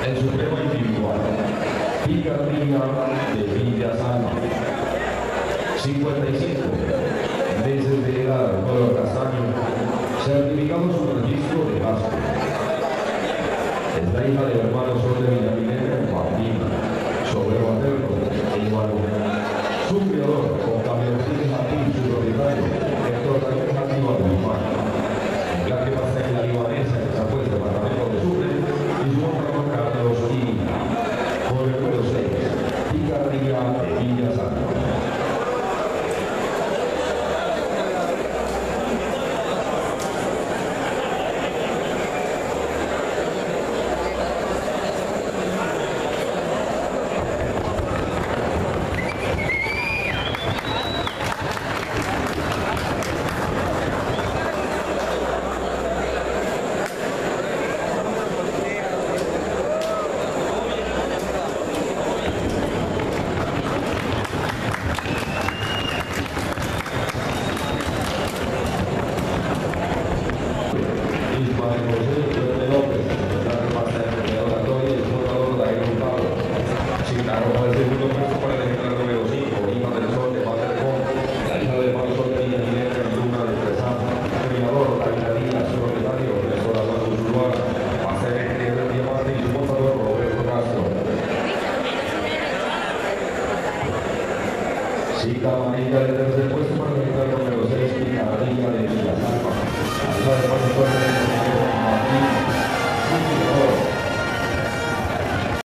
El supremo individual, Picardía de Villa Salma. 55 meses de edad, color castaño, certificado su registro de gasto. Es la hija del hermano Sol de Villaminera, Joaquín, sobrero materno, igual. Su criador, con camioncines aquí, su propietario, Héctor Daniel Jativo Alemán. La que pasa en la libanesa, que se fue el departamento de Sucre, y su nombre Carlos y por el número 6, Picardía de Villa Salma. Chica amarilla de tercer puesto.